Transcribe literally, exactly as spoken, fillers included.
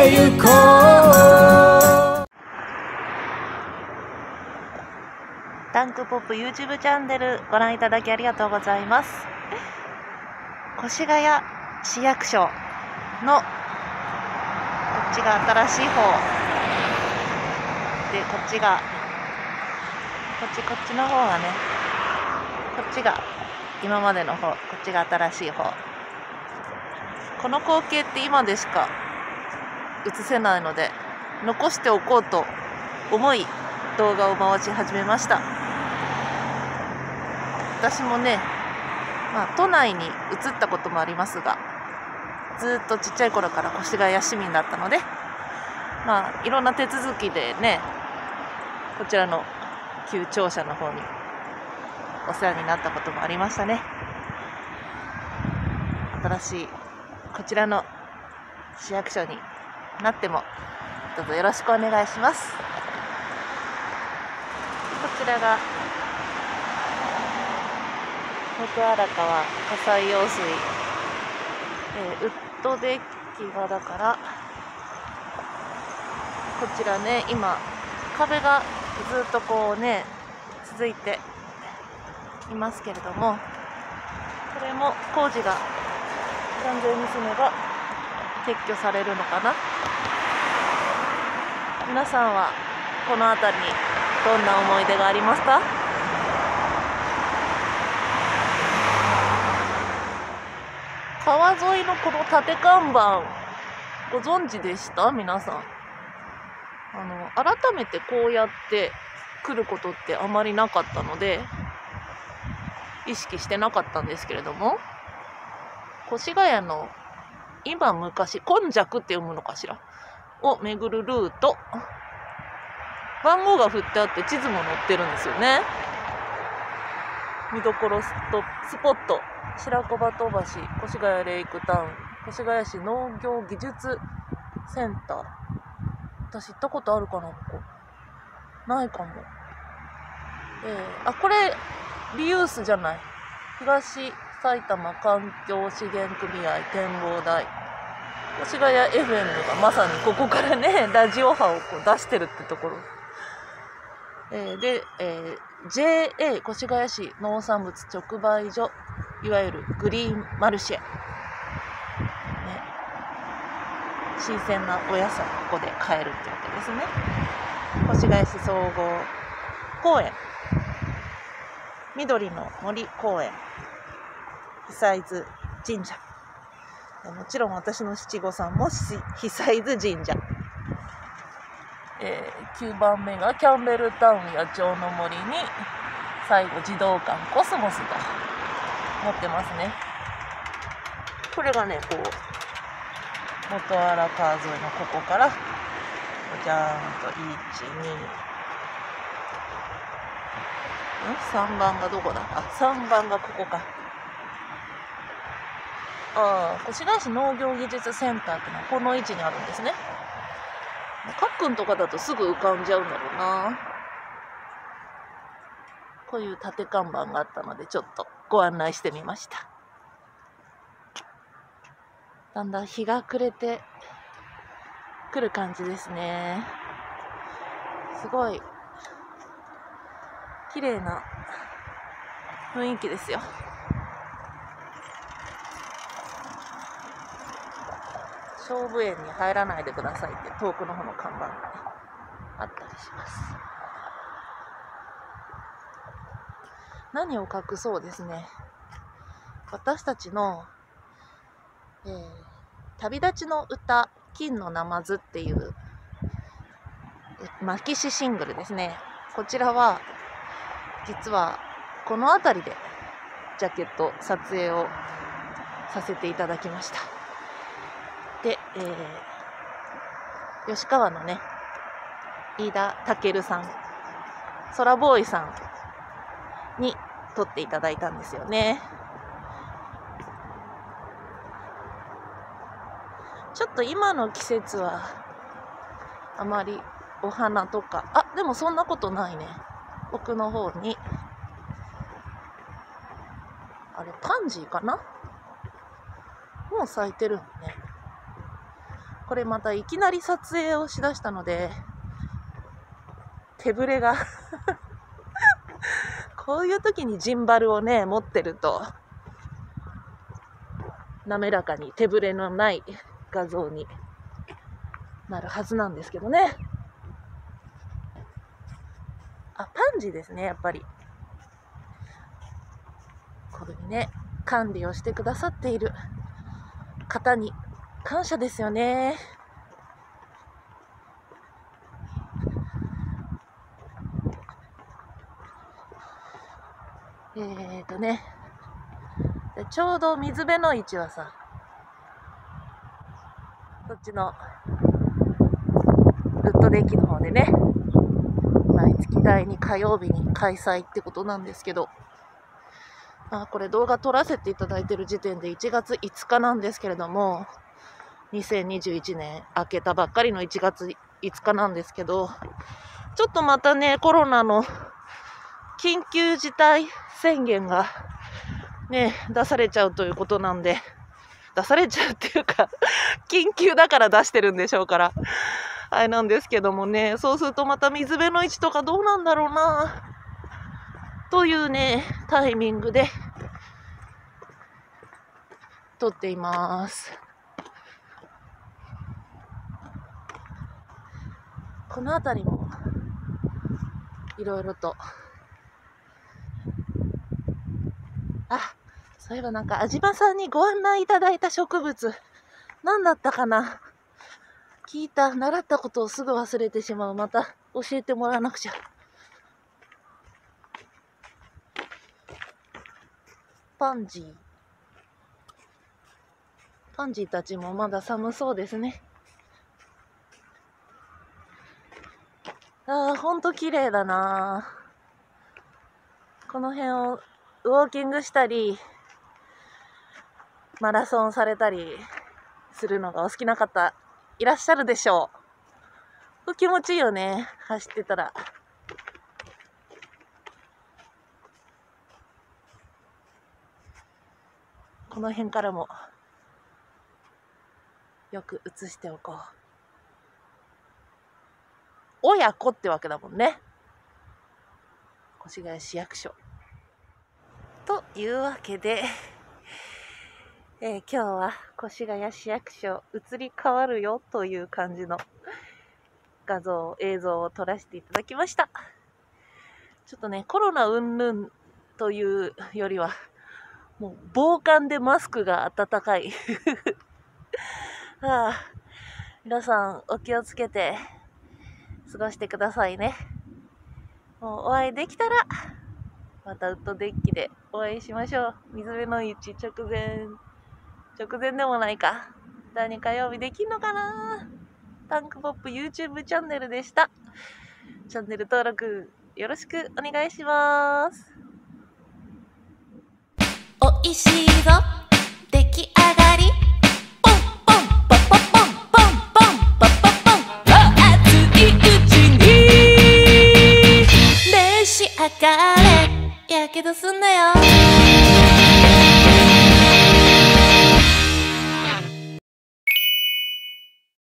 てゆこう。 タンクポップ YouTube チャンネルご覧いただきありがとうございます。越谷市役所のこっちが新しい方で、こっちがこっちこっちの方がね、こっちが今までの方、こっちが新しい方。この光景って今でしか映せないので、残しておこうと思い動画を回し始めました。私もね、まあ、都内に移ったこともありますが、ずっとちっちゃい頃から越谷市民だったので、まあいろんな手続きでね、こちらの旧庁舎の方にお世話になったこともありましたね。新しいこちらの市役所になってもどうぞよろしくお願いします。こちらが元荒川火災用水、えー、ウッドデッキがだからこちらね、今壁がずっとこうね続いていますけれども、これも工事が完全に済めば撤去されるのかな。皆さんはこの辺りにどんな思い出がありますか？川沿いのこの縦看板ご存知でした？皆さん。あの改めてこうやって来ることってあまりなかったので意識してなかったんですけれども、越谷の今昔今昔って読むのかしらを巡るルート、番号が振ってあって地図も載ってるんですよね。見どころスポット、白子鳩橋、越谷レイクタウン、越谷市農業技術センター。私行ったことあるかな、ここ。ないかも。えー、あ、これリユースじゃない。東埼玉環境資源組合展望台。越谷 エフエム がまさにここからね、ラジオ波をこう出してるってところ。えー、で、えー、ジェーエー 越谷市農産物直売所、いわゆるグリーンマルシェ。ね、新鮮なお野菜ここで買えるってわけですね。越谷市総合公園、緑の森公園、久伊豆神社。もちろん私の七五三も久伊豆神社。えー、きゅうばんめがキャンベルタウン野鳥の森に最後児童館コスモスと持ってますね。これがね、こう元荒川沿いのここからじゃーんといち、に、さんばんがどこだ？あ、さんばんがここか。ああ、越谷市農業技術センターってのはこの位置にあるんですね。かっくんとかだとすぐ浮かんじゃうんだろうな。こういう縦看板があったのでちょっとご案内してみました。だんだん日が暮れてくる感じですね。すごい綺麗な雰囲気ですよ。菖蒲園に入らないでくださいって遠くの方の看板が、ね、あったりします。何を隠そうですね、私たちの、えー、旅立ちの歌金のナマズっていうマキシシングルですね。こちらは実はこの辺りでジャケット撮影をさせていただきました。で、えー、吉川のね、飯田健さん、空ボーイさんに撮っていただいたんですよね。ちょっと今の季節はあまりお花とか、あ、でもそんなことないね。奥の方にあれパンジーかな、もう咲いてるのね。 これまたいきなり撮影をしだしたので、手ぶれがこういう時にジンバルをね、持ってると、滑らかに手ぶれのない画像になるはずなんですけどね。あ、パンジーですね、やっぱり。これにね、管理をしてくださっている方に感謝ですよね。えーとね、でちょうど水辺の位置はさ、そっちのウッドデッキの方でね、毎月だいに火曜日に開催ってことなんですけど、あ、これ動画撮らせていただいている時点でいちがついつかなんですけれども、にせんにじゅういちねん明けたばっかりのいちがついつかなんですけど、ちょっとまたね、コロナの緊急事態宣言がね、出されちゃうということなんで、出されちゃうっていうか、緊急だから出してるんでしょうから、あれなんですけどもね、そうするとまた水辺の位置とかどうなんだろうな、というね、タイミングで撮っています。この辺りもいろいろと、あ、そういえばなんか安島さんにご案内いただいた植物、何だったかな、聞いた、習ったことをすぐ忘れてしまう。また教えてもらわなくちゃ。パンジー。パンジーたちもまだ寒そうですね。ああ、ほんと綺麗だな。この辺をウォーキングしたり、マラソンされたりするのがお好きな方いらっしゃるでしょう。気持ちいいよね、走ってたら。この辺からもよく映しておこう。親子ってわけだもんね、越谷市役所。というわけで、えー、今日は越谷市役所移り変わるよという感じの画像映像を撮らせていただきました。ちょっとね、コロナ云々というよりはもう防寒でマスクが暖かいはあ、皆さんお気をつけて過ごしてくださいね。もうお会いできたらまたウッドデッキでお会いしましょう。水辺の位置直前直前でもないか、だいに火曜日できんのかな。タンクポップ YouTube チャンネルでした。チャンネル登録よろしくお願いします。 おいしいぞ出来上がり。